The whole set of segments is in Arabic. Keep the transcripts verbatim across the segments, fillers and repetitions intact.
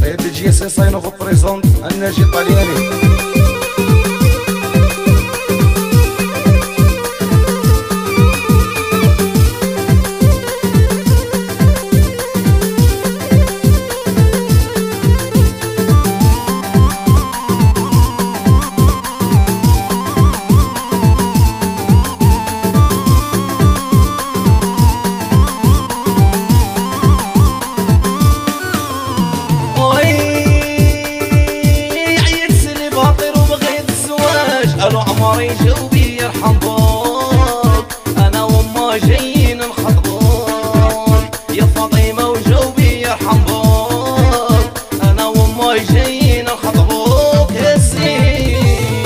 دي جي سي ساينو في بريزونت الناجي الطلياني. قالوا عمري جوبي يرحم بوك، انا وما جايين نخطبوك يا فاطمه وجوبي يرحم بوك، انا وما جايين نخطبوك يا زين.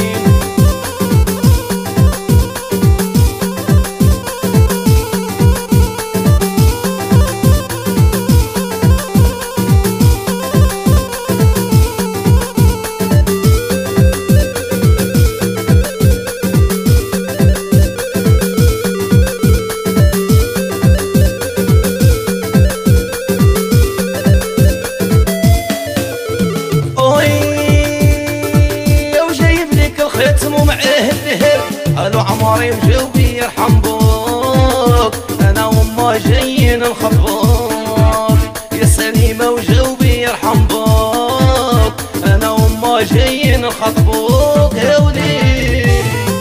قالوا عمري وجوبي يرحم بوك، انا وما جايين نخطبوك يا سليمه وجوبي يرحم بوك، انا وما جايين نخطبوك يا وليد.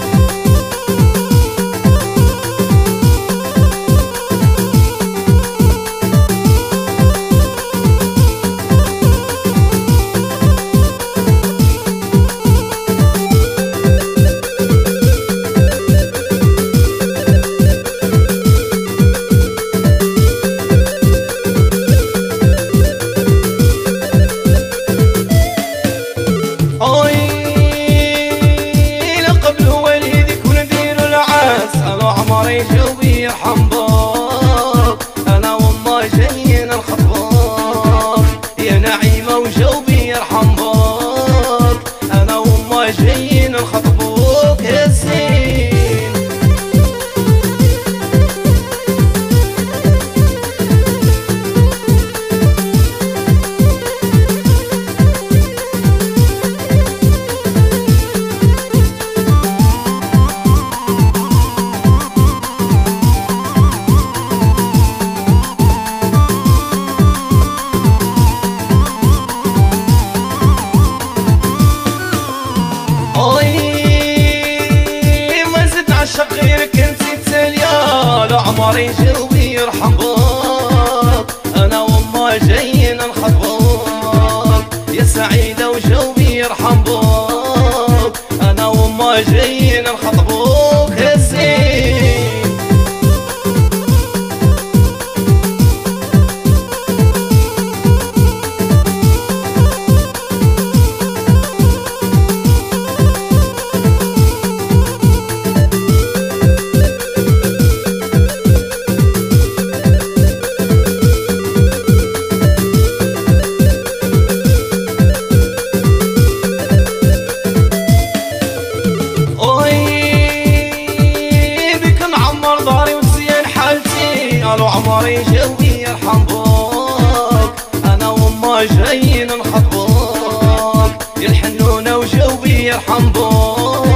جوبي يرحم بوك، انا وما جايين نخطبوك يا نعيمه وجوبي يرحم بوك، انا وما جايين نخطبوك يا زين. غيرك انت تاليا لا عمري جوبي يرحم بوك، انا وما جايين نخطبوك يا سعيده وجوبي يرحم بوك، انا وما جايين نخطبوك يا زين. قالوا عمري جوبي يرحم بوك، انا وما جايين نخطبوك يا الحنونه وجوبي يرحم بوك،